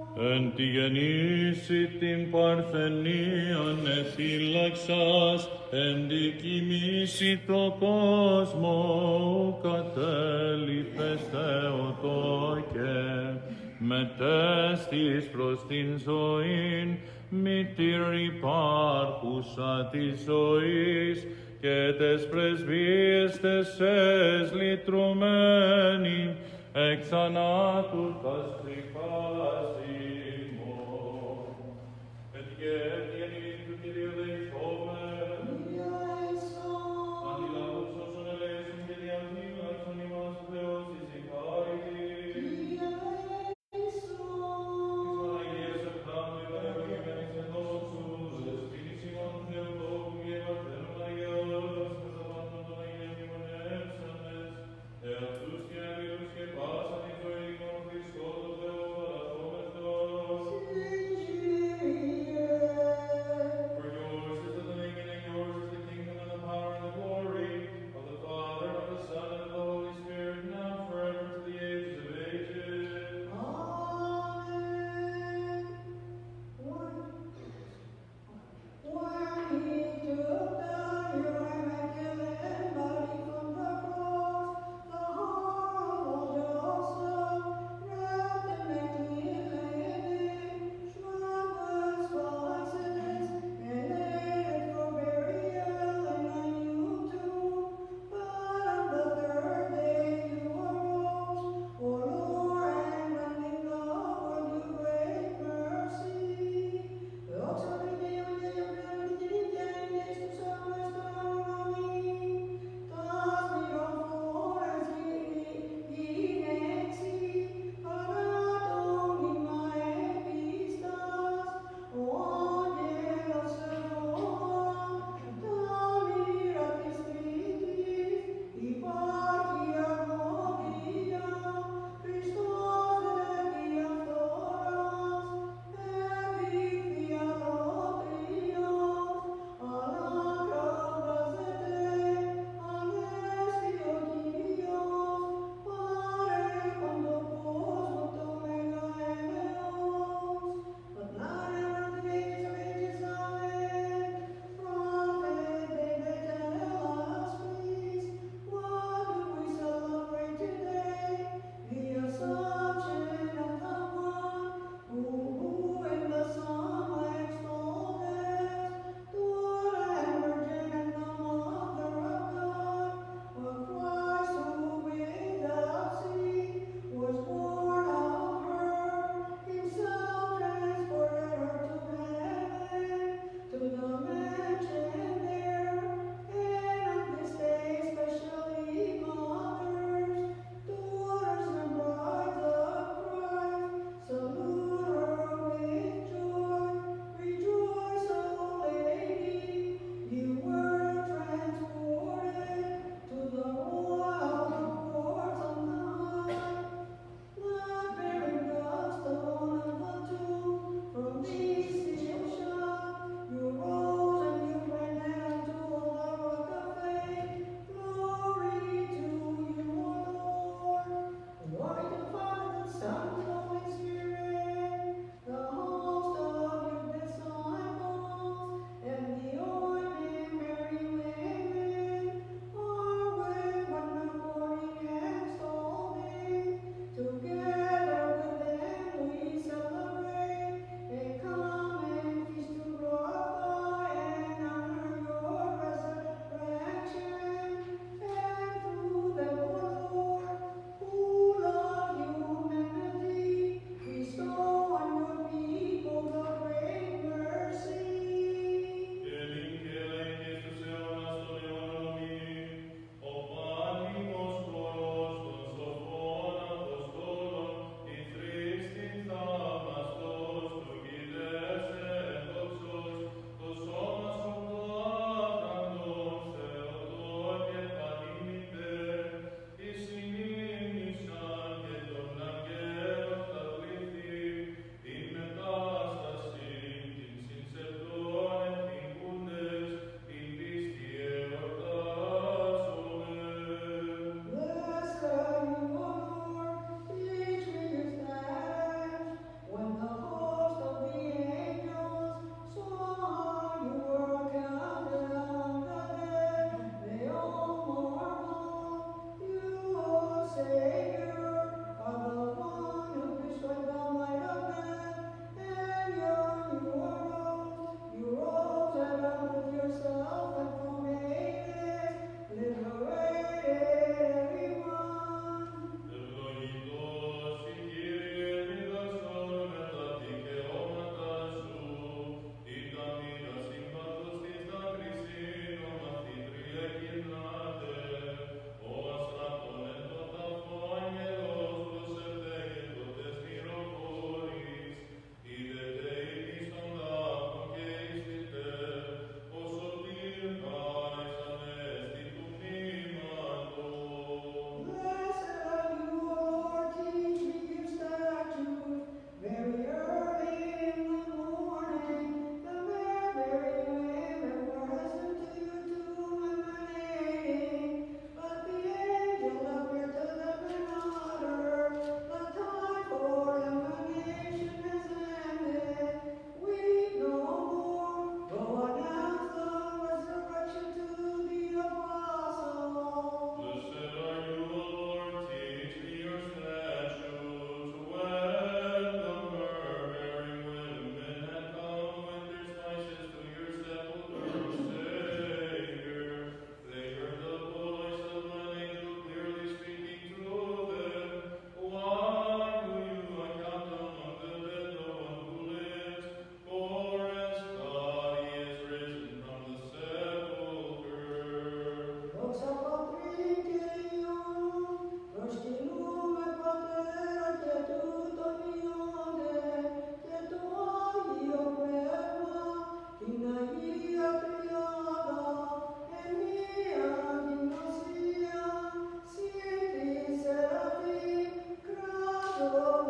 Εν τη γεννήση την παρθενίαν εφύλαξας, εν τη κοιμήσει το κόσμο, κατέλειπες Θεοτόκε, μετέστης προς την ζωήν, μητήρ υπάρχουσα της ζωής, και τες πρεσβείες τες λυτρωμένη, εκ θανάτου τας τρυφάς ημών. Εν του Κυρίου δεηθόμεν, αντιλάβους όσων ελέησον και διαμήλαξον ημάς ο Θεός εις η χάρη. Της Παναγίας επτάμνου υπερευλογημένης εν δόξους, δεσποίνης ημών Θεοτόκου και Πατέρων Αγιός, κατά πάντων των Αγίων μνημονεύσαντες, εαυτούς και αγίους και πάσα την ζωή ημών Χριστό το Θεό παραθόμεθο.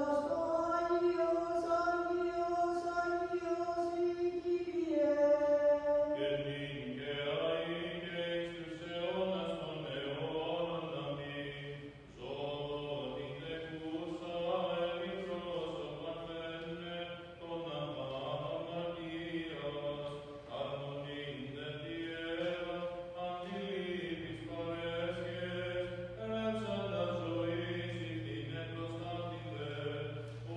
Omnes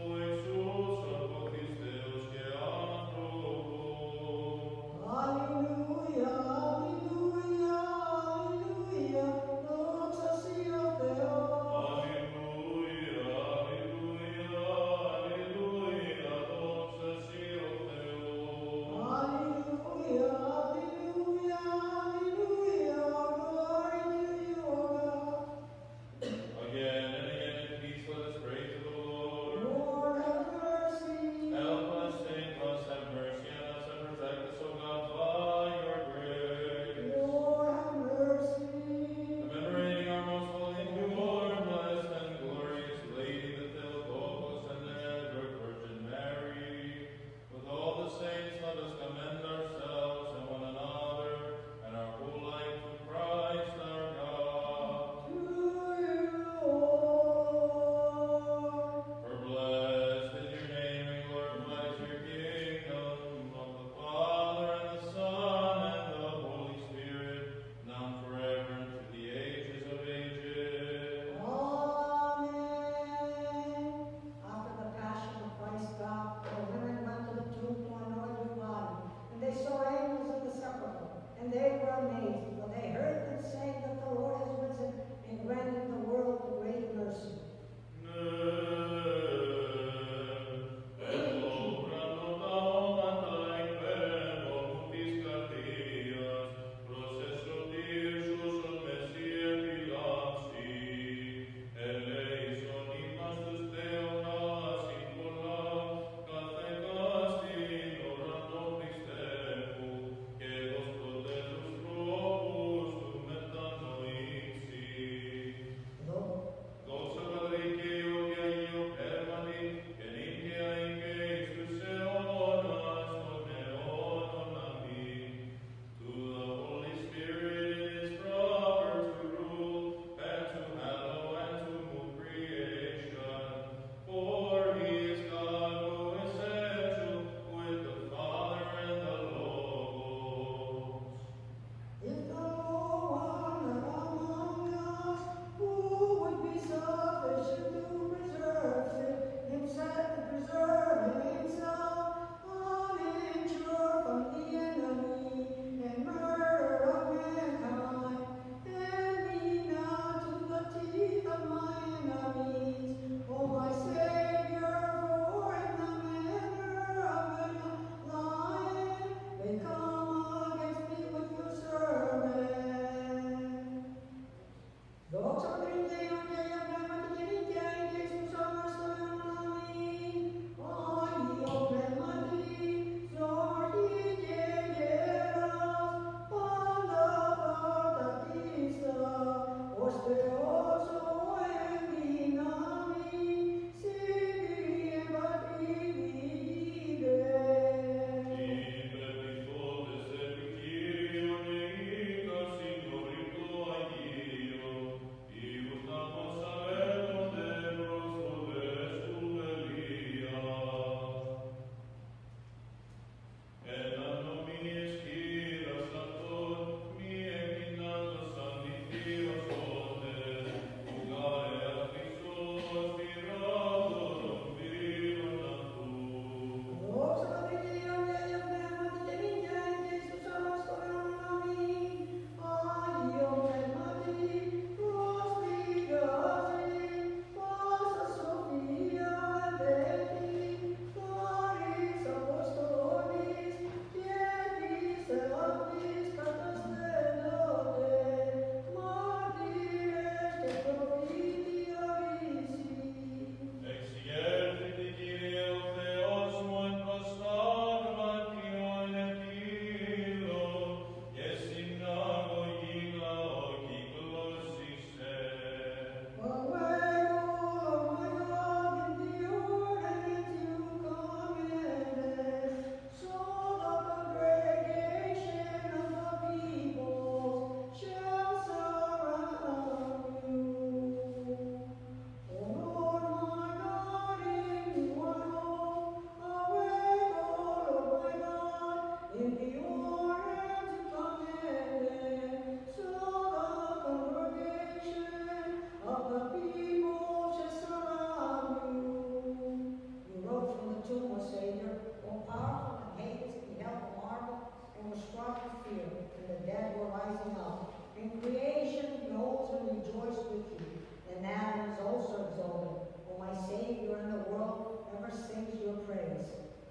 were powerful and Hades beheld the marvel and was struck with fear, and the dead were rising up. And creation beholds and rejoiced with you, and Adam is also exalted. O my Savior, and the world ever sings your praise.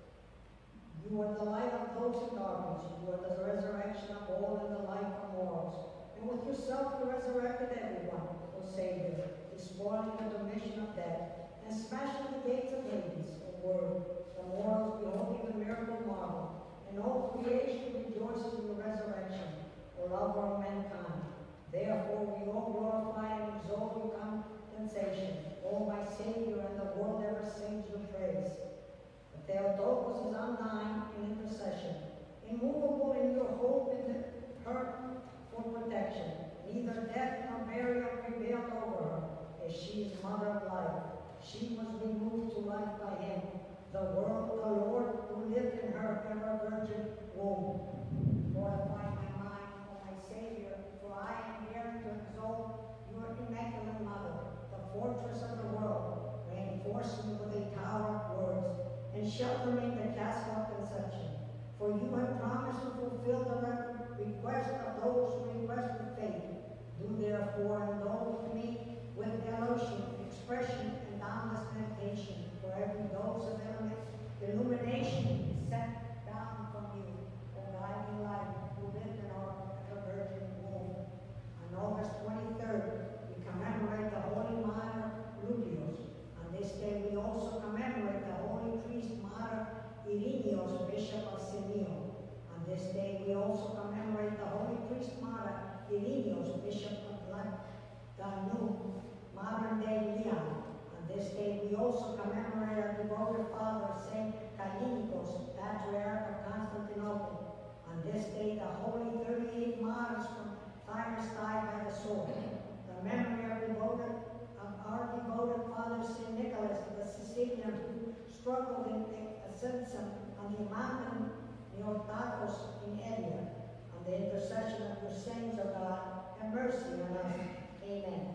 You are the light of those in darkness. You are the resurrection of all and the life of mortals. And with yourself you resurrected everyone, O Savior, despoiling the dominion of death, and smashing the gates of Hades, O Word. The mortals beholding the miracle marvel, and all creation rejoices in your resurrection, O lover of mankind. Therefore we all glorify and exalt your compensation, O my Savior, and the world ever sings your praise. Theotokos is undying in intercession, immovable in your hope in her for protection. Neither death nor burial prevailed over her, as she is mother of life. She was removed to life by him, the Lord, who lived in her ever-virgin womb. Fortify my mind, O my Savior, for I am here to exalt your immaculate mother, the fortress of the world. Reinforce me with a tower of words, and shelter me in the castle of conception. For you have promised to fulfill the request of those who request with faith. Do therefore indulge me with devotion, expression, and boundless meditation, for every dose of illumination is sent down from you, O guiding light, who lived in our virgin womb. On August 23rd, we commemorate the Holy Martyr Lulius. On this day, we also commemorate the Holy Priest Martyr Irenaeus, Bishop of Senio. On this day, we also commemorate the Holy Priest Martyr Irenaeus, Bishop of Danube, modern-day Leon. On this day, we also commemorate our devoted Father, Saint Kallinikos, Patriarch of Constantinople. On this day, the holy 38 martyrs from Tyrus died by the sword. The memory of our devoted Father, Saint Nicholas, the Sicilian, who struggled in ascension on the mountain Orthodox in India. On the intercession of your saints, O God, have mercy on us. Amen.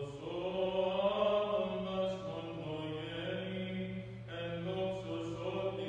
Amen.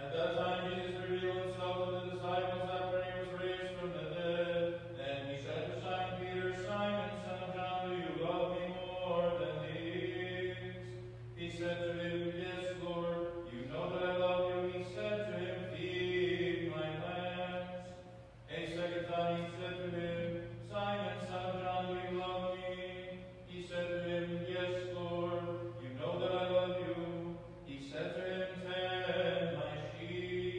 At that time Jesus revealed himself to the disciples after he was raised from the dead. And he said to Simon Peter, Simon, son of John, do you love me more than these? He said to him, Yes, Lord, you know that I love you. He said to him, Feed my lambs. A second time he said to him, Simon, son of John, do you love me? He said to him, Yes, Lord, you know that I love you. He said to him, Tend my sheep.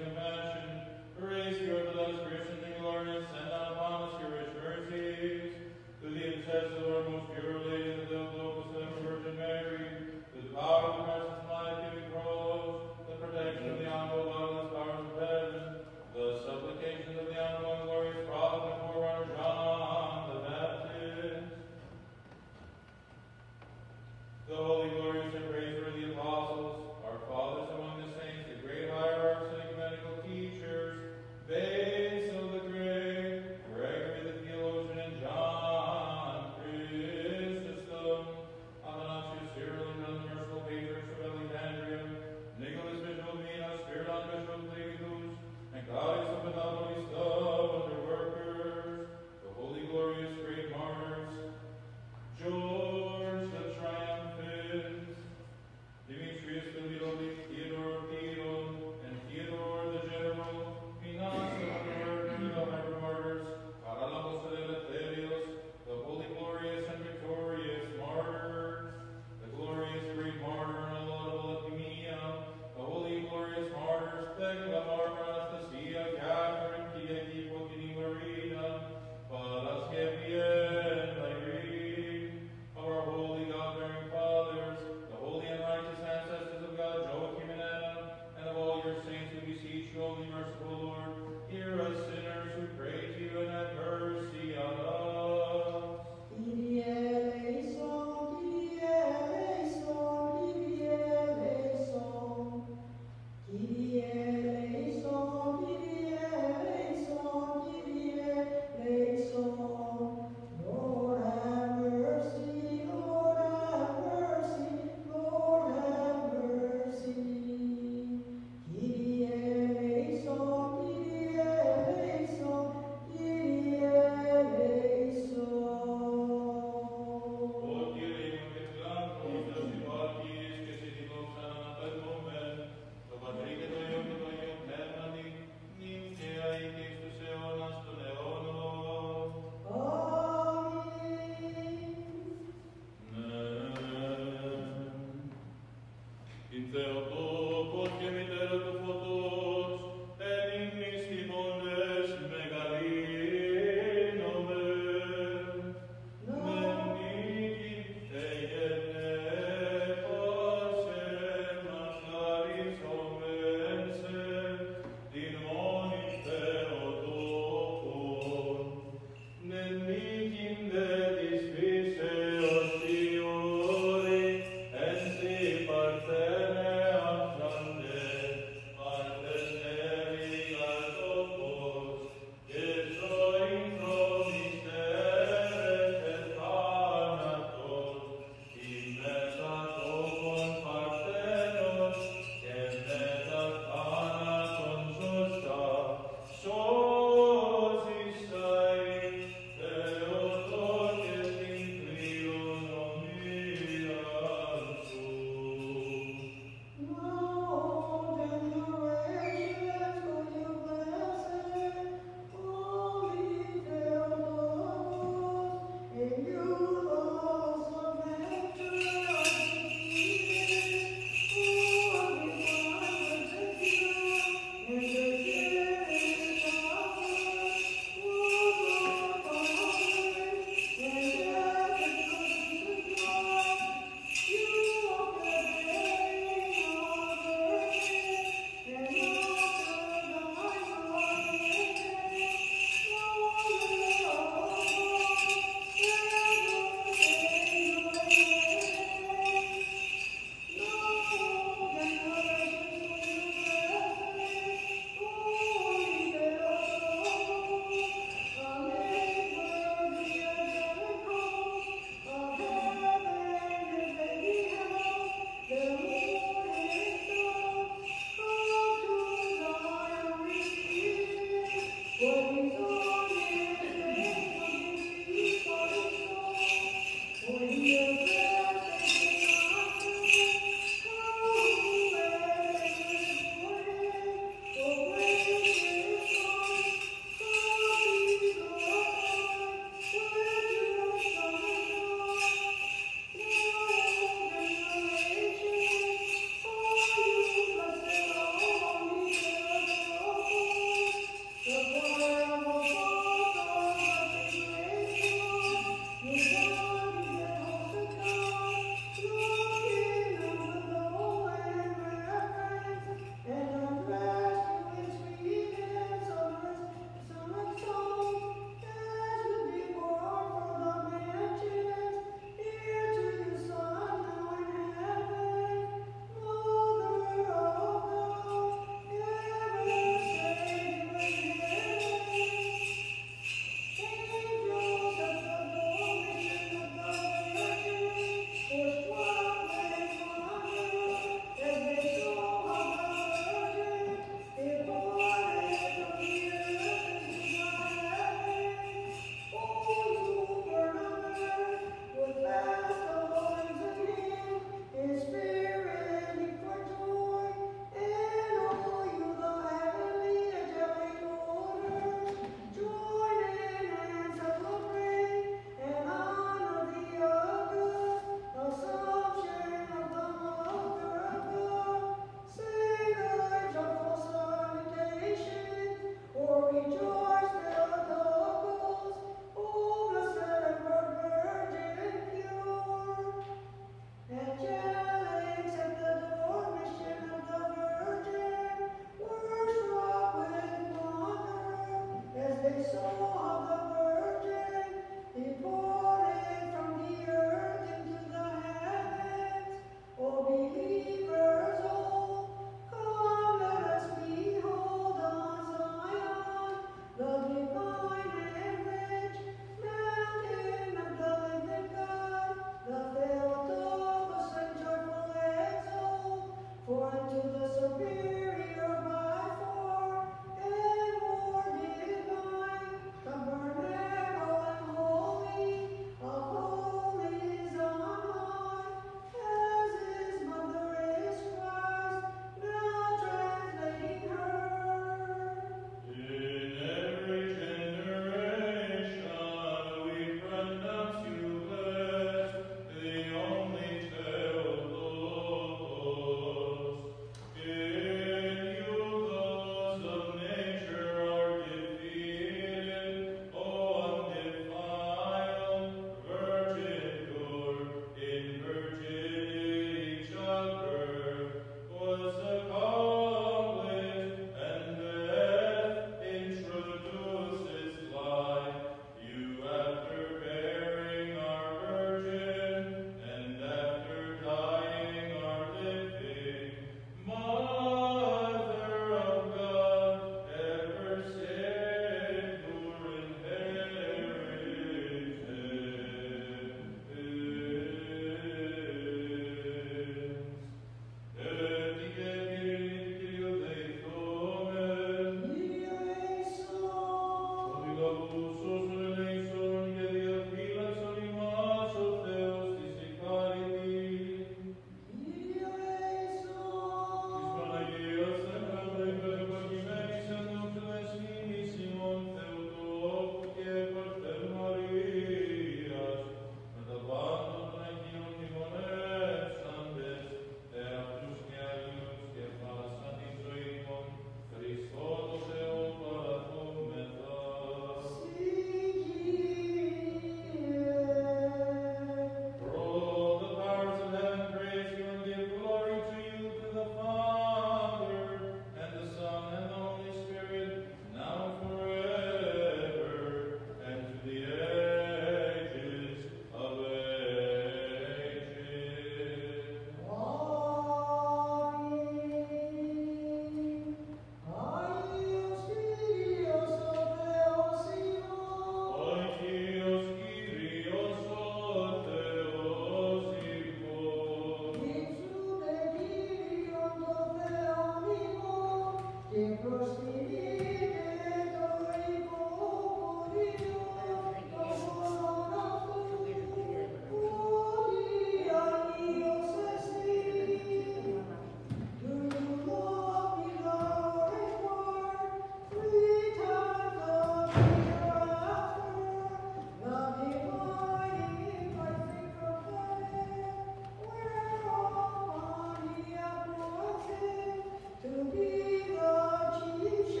To be the chief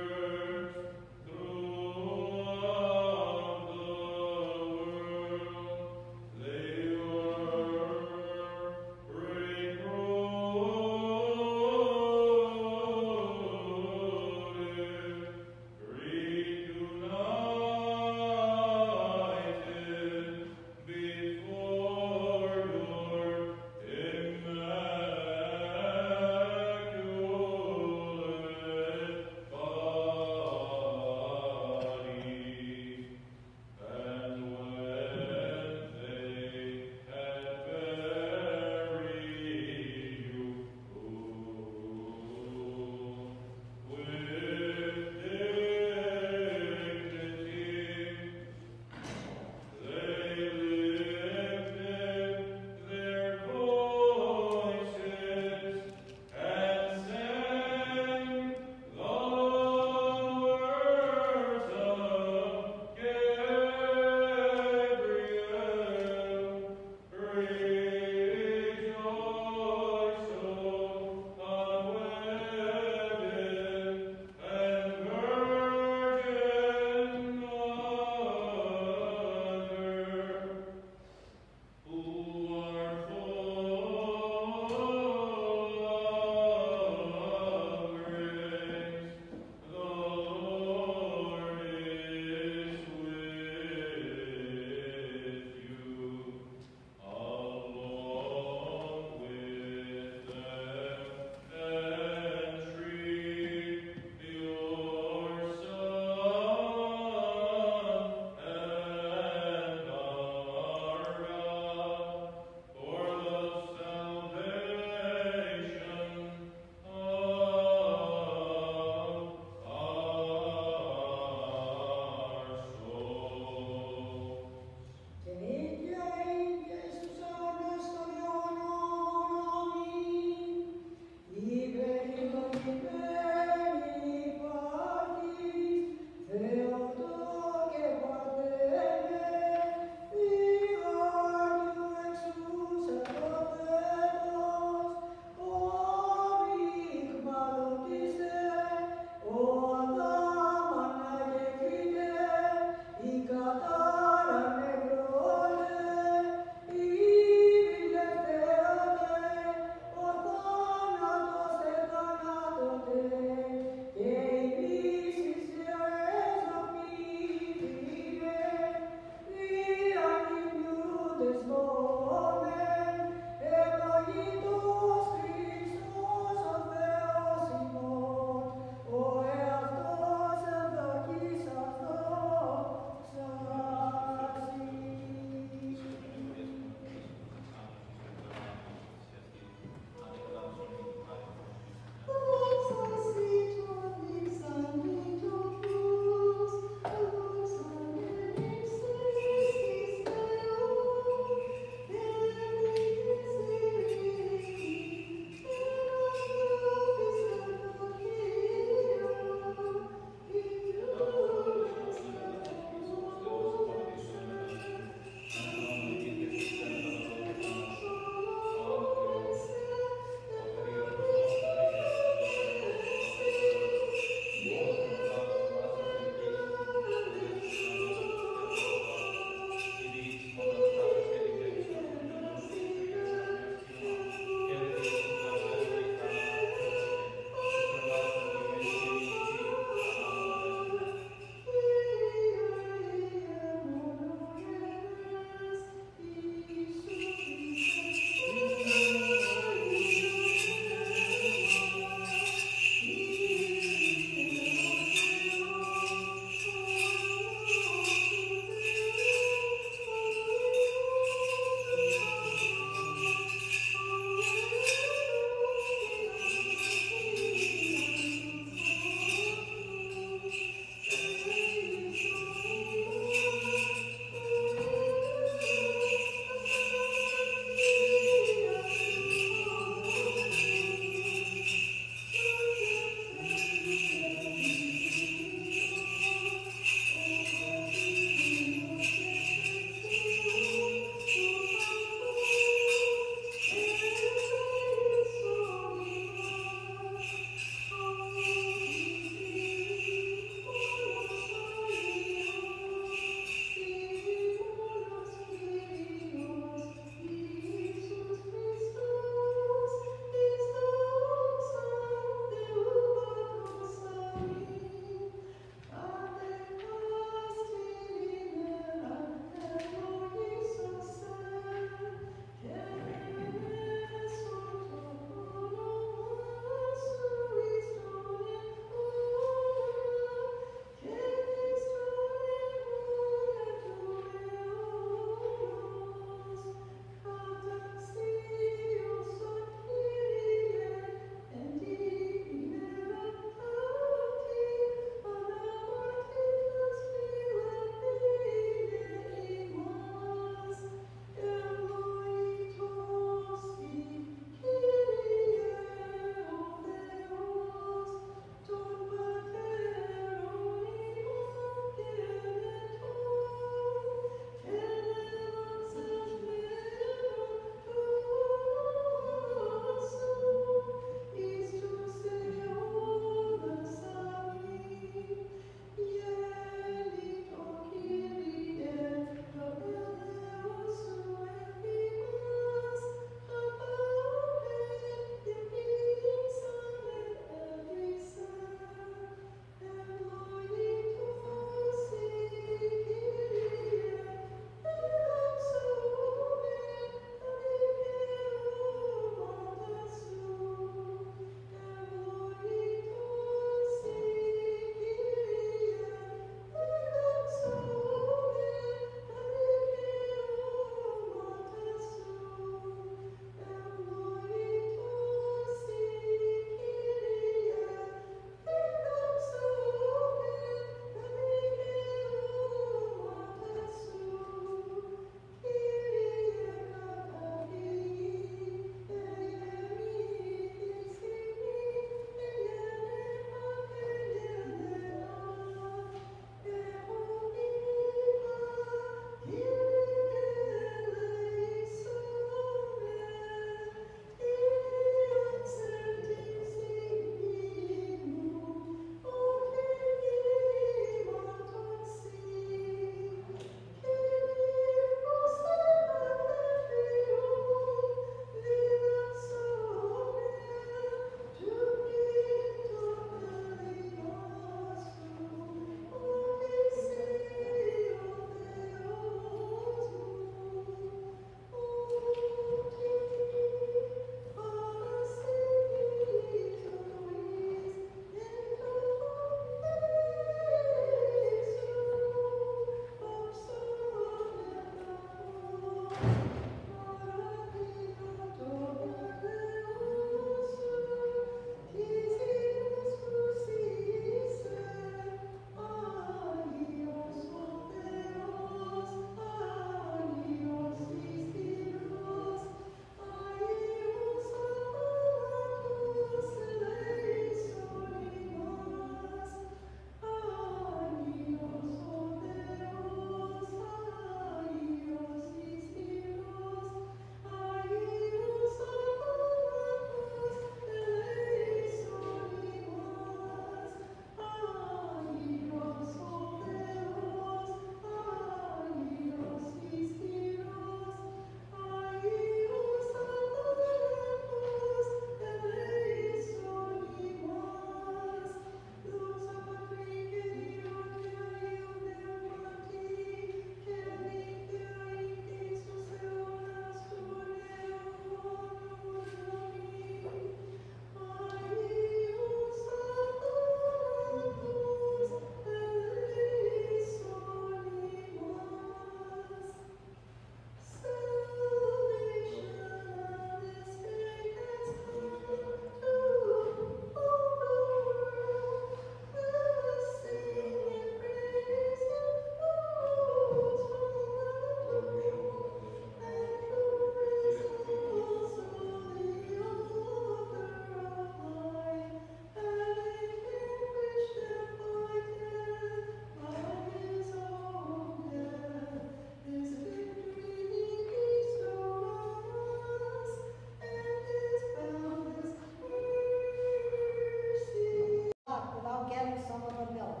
Without getting some of the milk.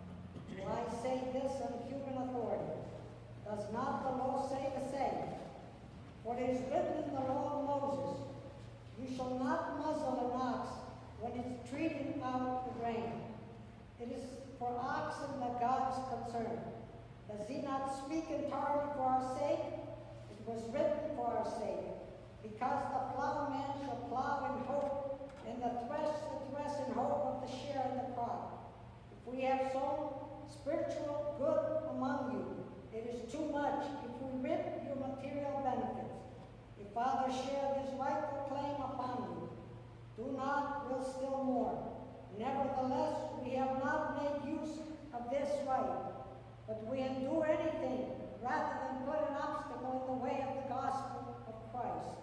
Do I say this on human authority? Does not the law say the same? For it is written in the law of Moses, you shall not muzzle an ox when it's treading out the grain. It is for oxen that God is concerned. Does he not speak entirely for our sake? It was written for our sake. Because the plowman shall plow in hope, and the thresh in hope of the share in the crop. If we have sown spiritual good among you, it is too much if we rip your material benefits. If others share this rightful claim upon you, do not will still more. Nevertheless, we have not made use of this right, but we endure anything rather than put an obstacle in the way of the gospel of Christ.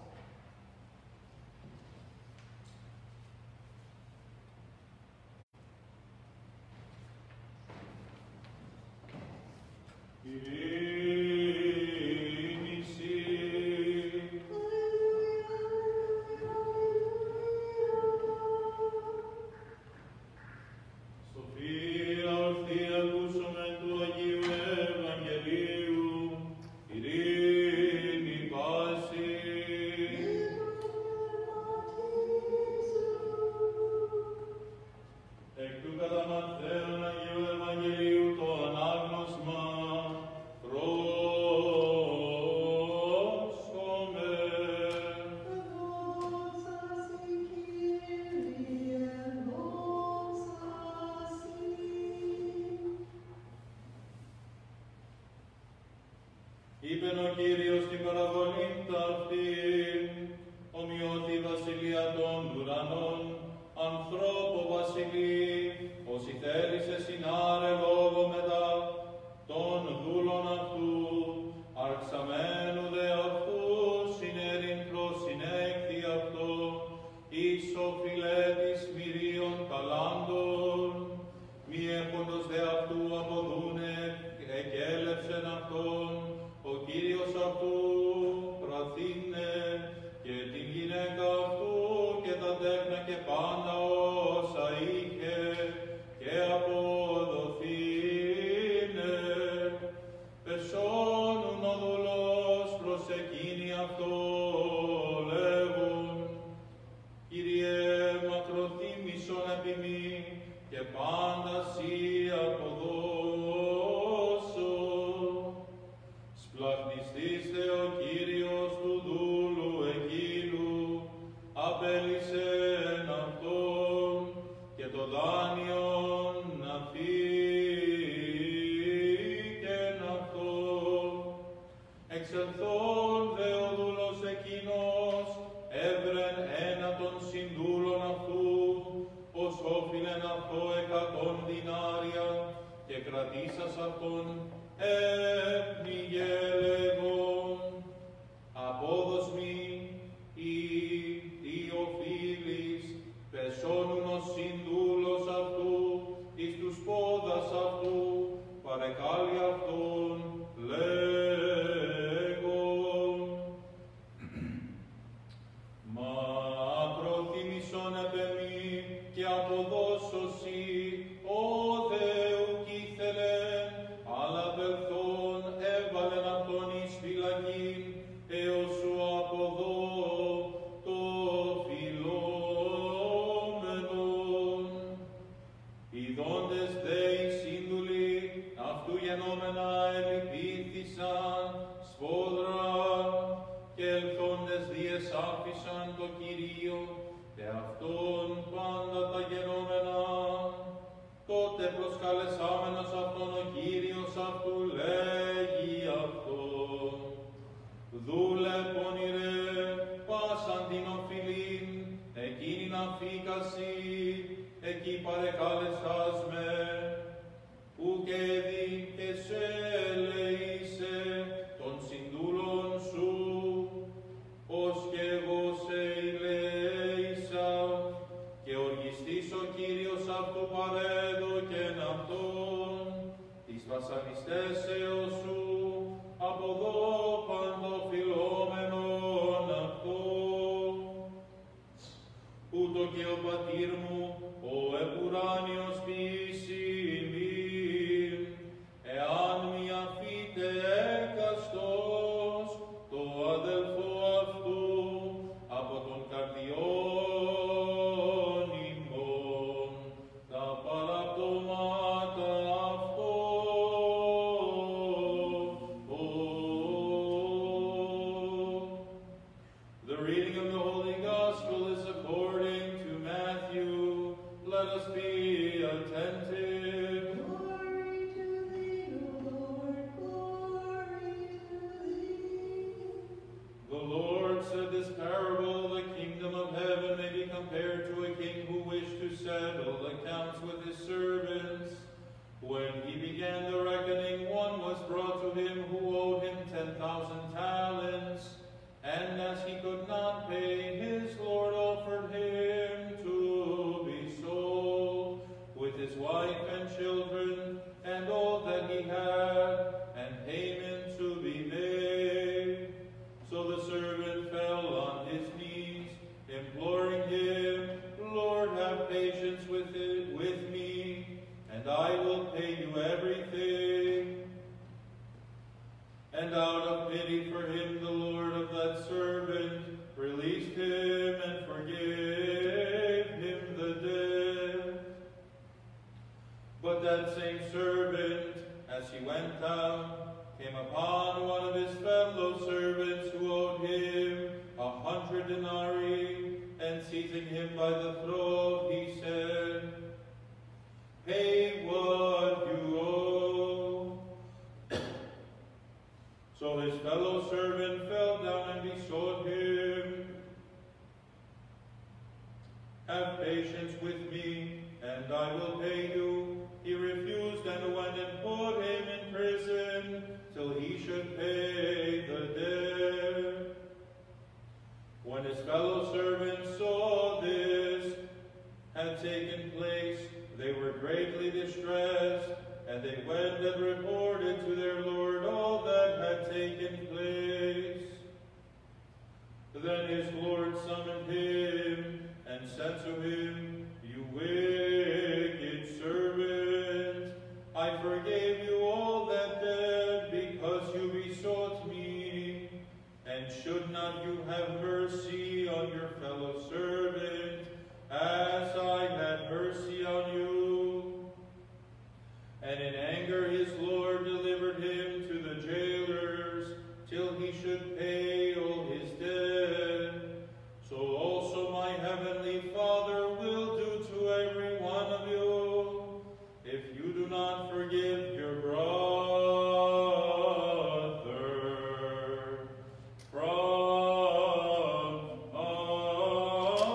Είπεν ο Κύριος στην παραβολήν ταύτην, ομοιώτη βασιλεία των ουρανών, ανθρώπο βασιλεί, όσοι θέλησε συνάρε λόγο μετά των δούλων αυτού, αρξαμένου δε αυτού συνέριν προσυνέκθη αυτό, εις ο φιλέτης μυρίων ταλάντων, μη έχοντος δε αυτού αποδούνε, εκέλεψεν αυτόν, ο Κύριος αυτού πραθύνε και την γυναίκα αυτού και τα τέκνα και πάντα όσα είχε και αποδοθήνε. Πεσώνουν ο δούλος προς εκείνη αυτό λέγουν, Κύριε μακροθύμησον επί μη και πάντα σοι αποδώσω. Σπλαχνιστήστε ο Κύριος του δούλου εκείνου, απέλυσεν αυτόν και το δάνειον να φύγεν αυτόν. Εξελθόν αυτό 100 δινάρια και κρατήσας αυτόν έπνιγε λέγον, απόδος μη ή Θεοφίλης, πεσόνουν ο συνδούλος αυτού εις τους πόδας αυτού, παρεκάλει αυτόν λέγον. Μα προτίμησον επ' εμεί και αποδώσωσι, ο Θεού κι ήθελεν, αλλά απελθόν έβαλεν αυτόν εις φυλακήν, έως σου αποδώ το φιλόμενον. Ιδόντες δε οι σύντουλοι αυτού γενόμενα ελυπήθησαν σφόδρα, και ελθόντες διεσάφησαν το Κυρίο, και αυτόν πάντα τα γενόμενα. Τότε προσκαλεσάμενος αυτόν ο Κύριος αυτού λέγει αυτόν, δούλε πονηρέ, πάσαν την οφειλήν, εκείνην αφήκασι, εκεί παρεκάλεσάς με, ου και δι και σε ελεήσε των συνδούλων σου, ως και εγώ σε ηλέησα, και οργιστής ο Κύριος αυτού παρέδοκεν αυτόν, τις βασανιστέσεως σου, από δω παντοφιλόμενον αυτό. Ούτω και ο πατήρ μου, ο επουράνιος ποιήσει ημίν, εάν μη αφήτε έκαστος το αδελφό αυτού από των καρδιών ημών, τα παραπτώματα αυτό. The reading of the Holy Gospel is according to Matthew. Let us be attentive. Glory to thee, O Lord, glory to thee. The Lord said this parable, the kingdom of heaven may be compared to a king who wished to settle accounts with his servants. When he began the reckoning, one was brought to him who owed him 10,000 talents. And as he could not pay, his Lord offered him to be sold, with his wife and children, and all that he had, and payment to be made. So the servant fell on his knees, imploring him, Lord, have patience with me, and I will pay you everything. And out of pity for him, the Lord of that servant released him and forgave him the debt. But that same servant, as he went out, came upon one of his fellow servants who owed him 100 denarii, and seizing him by the throat, he said, pay what you owe. So his fellow servant fell down and besought him, have patience with me, and I will pay you. He refused and went and put him in prison till he should pay the debt. When his fellow servants saw this had taken place, they were greatly distressed, and they went and reported to their Lord all that had taken place. Then his Lord summoned him and said to him, you wicked servant, I forgave you all that debt because you besought me. And should not you have mercy on your fellow servant, as I had mercy on you? And in anger his Lord delivered him to the jailers till he should pay all his debt. So also my heavenly Father will do to every one of you, if you do not forgive your brother from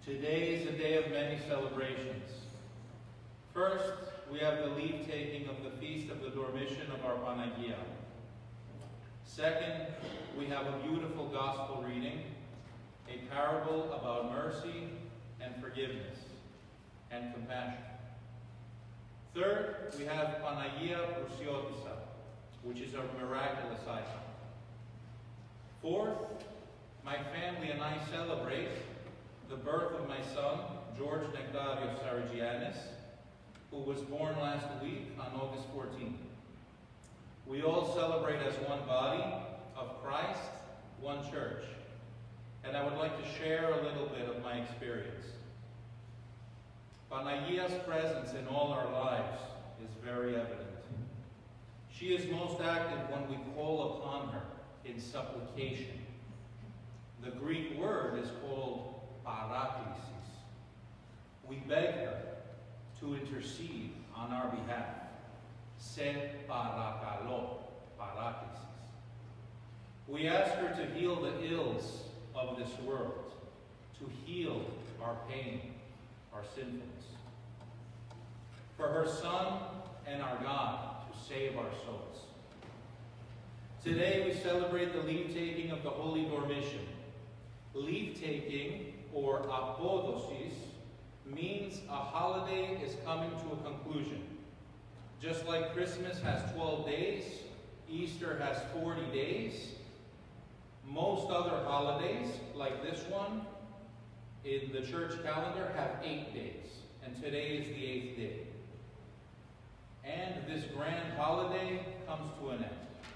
Today is a day of many celebrations. First, we have the leave-taking of the Feast of the Dormition of our Panagia. Second, we have a beautiful gospel reading, a parable about mercy and forgiveness and compassion. Third, we have Panagia Prusiotissa, which is a miraculous icon. Fourth, my family and I celebrate the birth of my son, George Nectarios Saragianis, who was born last week on August 14th. We all celebrate as one body of Christ, one church. And I would like to share a little bit of my experience. Panagia's presence in all our lives is very evident. She is most active when we call upon her in supplication. The Greek word is called paraklesis. We beg her to intercede on our behalf. Se parakalo, paraklesis. We ask her to heal the ills of this world, to heal our pain, our sinfulness. For her Son and our God to save our souls. Today we celebrate the leave-taking of the Holy Dormition. Leave-taking, or apodosis, means a holiday is coming to a conclusion. Just like Christmas has 12 days, Easter has 40 days, most other holidays, like this one, in the church calendar, have 8 days. And today is the 8th day. And this grand holiday comes to an end.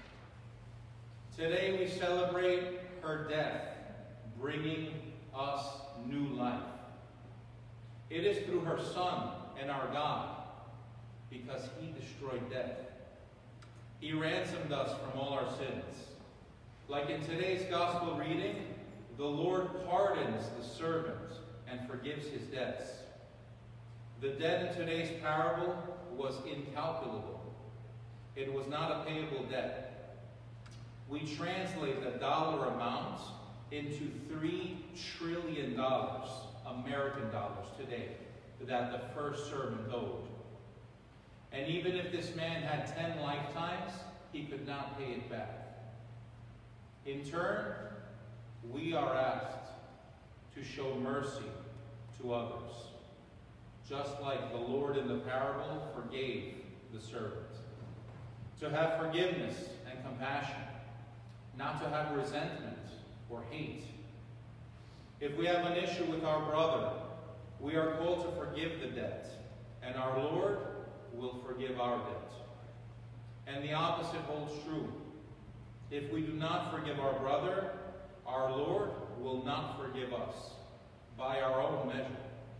Today we celebrate her death, bringing us new life. It is through her Son and our God, because he destroyed death. He ransomed us from all our sins. Like in today's gospel reading, the Lord pardons the servant and forgives his debts. The debt in today's parable was incalculable. It was not a payable debt. We translate the dollar amount into $3 trillion, American dollars today, that the first servant owed. And even if this man had 10 lifetimes, he could not pay it back. In turn, we are asked to show mercy to others, just like the Lord in the parable forgave the servant. To have forgiveness and compassion, not to have resentment or hate. If we have an issue with our brother, we are called to forgive the debt, and our Lord will forgive our debt. And the opposite holds true. If we do not forgive our brother, our Lord will not forgive us by our own measure.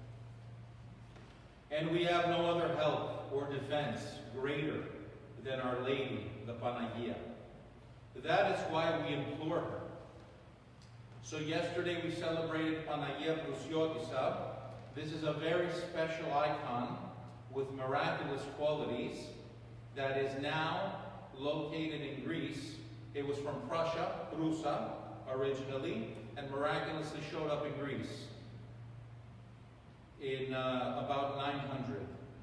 And we have no other help or defense greater than Our Lady, the Panagia. That is why we implore her. So yesterday we celebrated Panagia Prusiotissa. This is a very special icon with miraculous qualities that is now located in Greece. It was from Prussia, Prusa, originally, and miraculously showed up in Greece in about 900.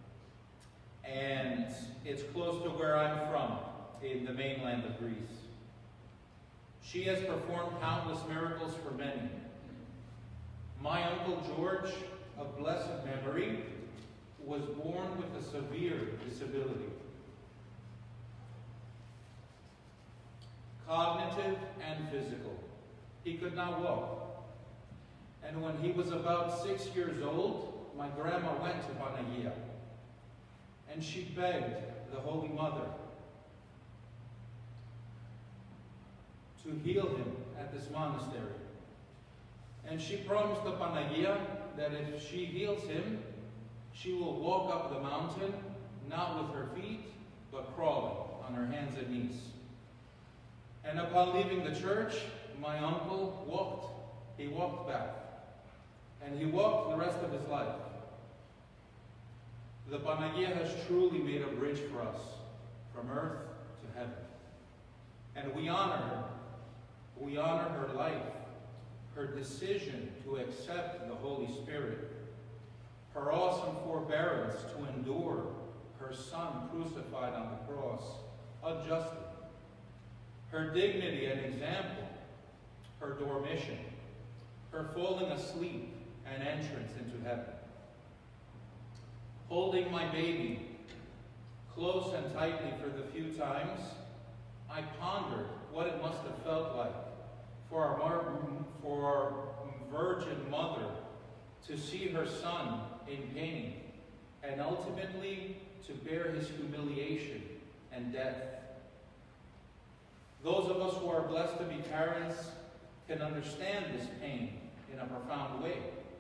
And it's close to where I'm from, in the mainland of Greece. She has performed countless miracles for many. My Uncle George, of blessed memory, was born with a severe disability. Cognitive and physical. He could not walk. And when he was about 6 years old, my grandma went to Panagia. And she begged the Holy Mother to heal him at this monastery. And she promised the Panagia that if she heals him, she will walk up the mountain, not with her feet, but crawling on her hands and knees. And upon leaving the church, my uncle walked. He walked back. And he walked the rest of his life. The Panagia has truly made a bridge for us, from earth to heaven. And we honor her. We honor her life, her her decision to accept the Holy Spirit, her awesome forbearance to endure her Son crucified on the cross unjustly, her dignity and example, her dormition, her falling asleep and entrance into heaven. Holding my baby close and tightly for the few times, I pondered what it must have felt like for our Virgin Mother to see her Son in pain and ultimately to bear his humiliation and death. Those of us who are blessed to be parents can understand this pain in a profound way.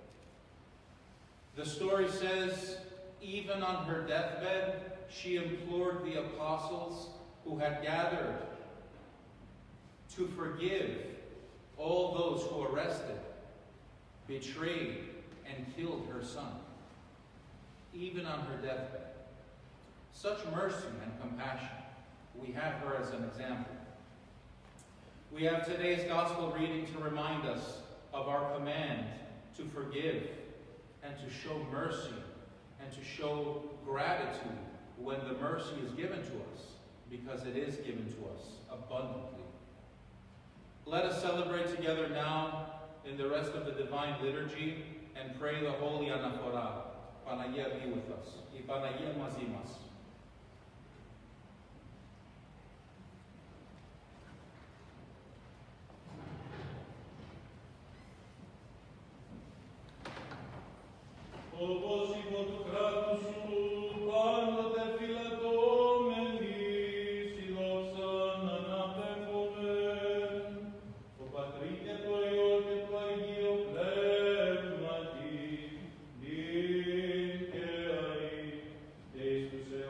The story says, even on her deathbed, she implored the apostles who had gathered to forgive all those who arrested, betrayed, and killed her Son, even on her deathbed. Such mercy and compassion. We have her as an example. We have today's gospel reading to remind us of our command to forgive and to show mercy and to show gratitude when the mercy is given to us, because it is given to us abundantly. Let us celebrate together now in the rest of the Divine Liturgy and pray the Holy Anaphora. Panagia be with us. Y Panagia mazimas. Jesus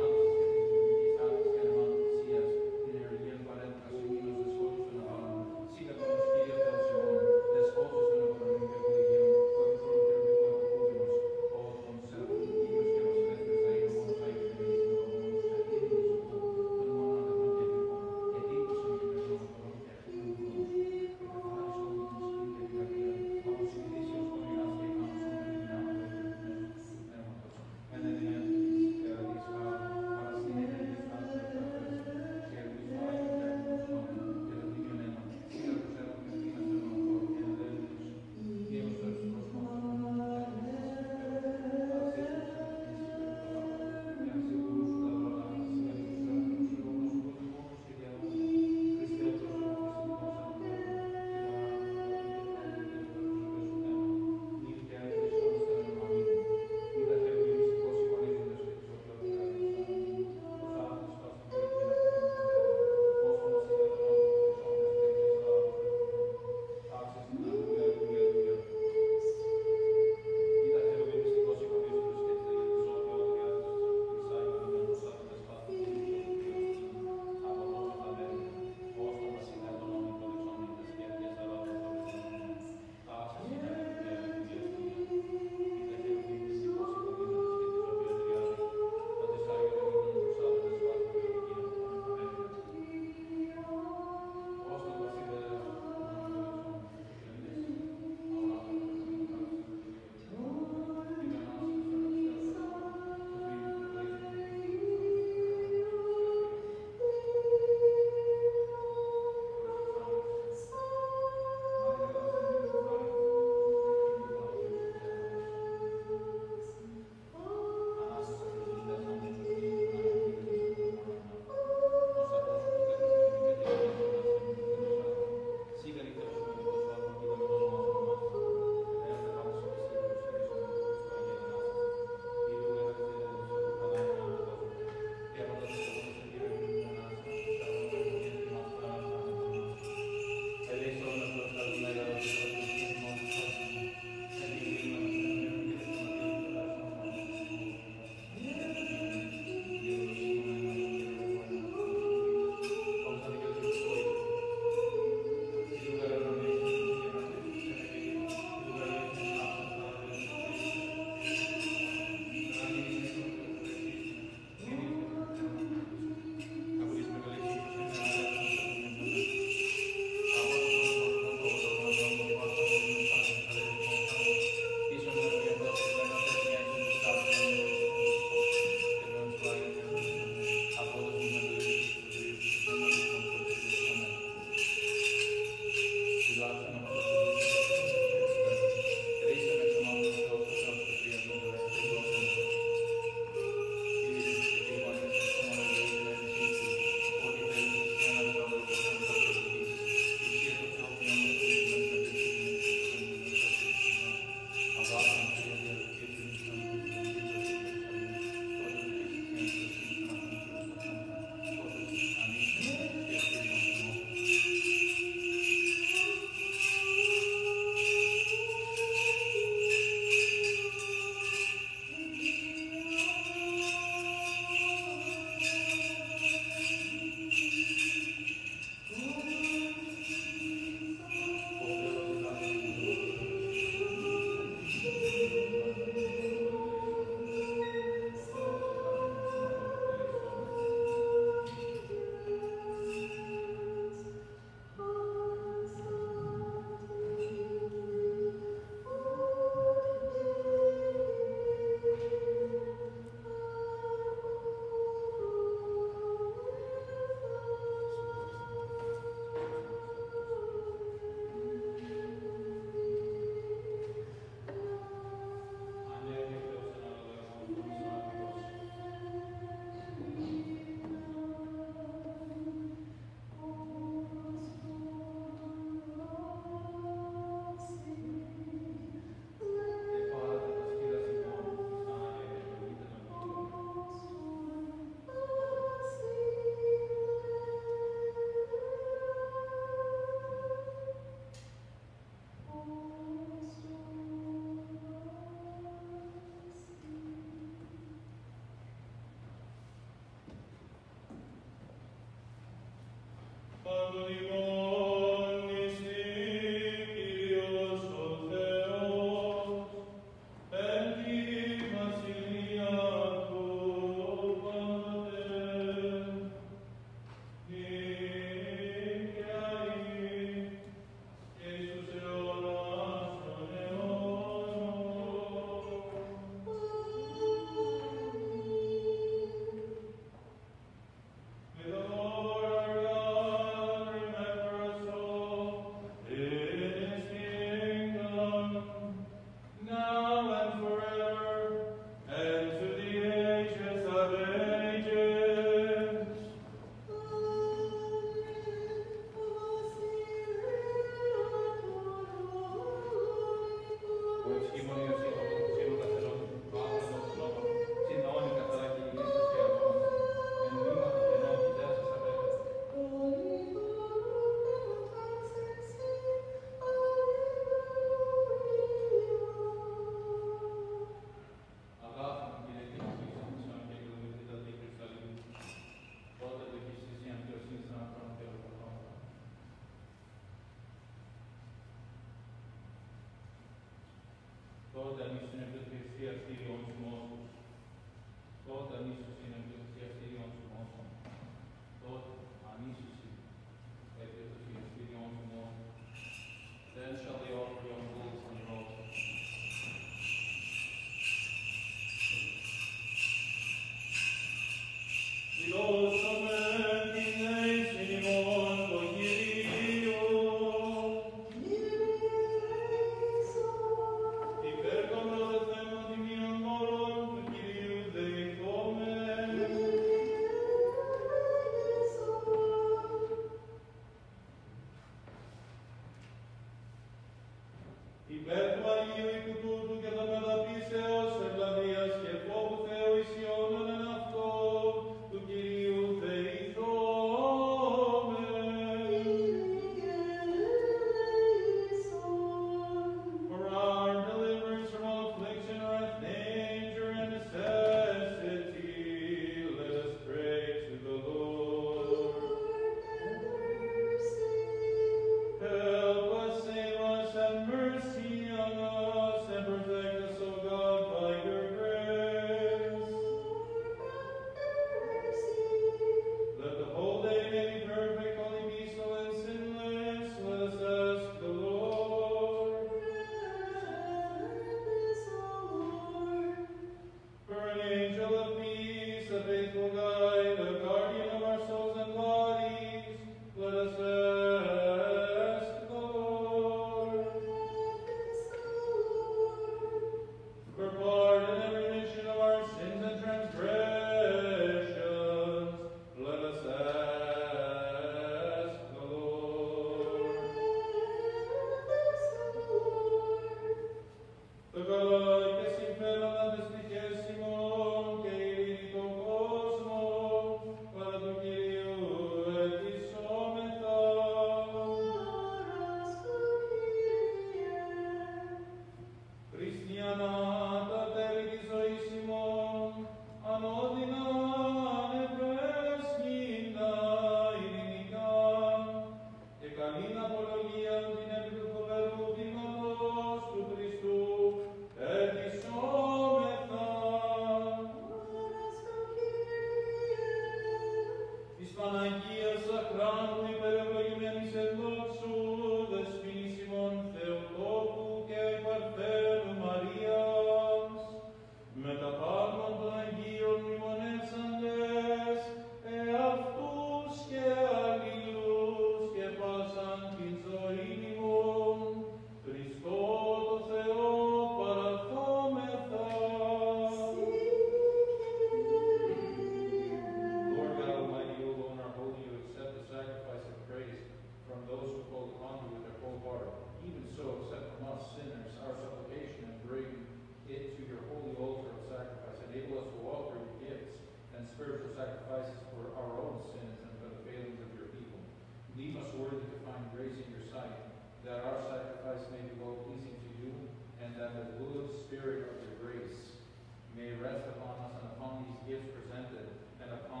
Spirit of your grace may rest upon us and upon these gifts presented and upon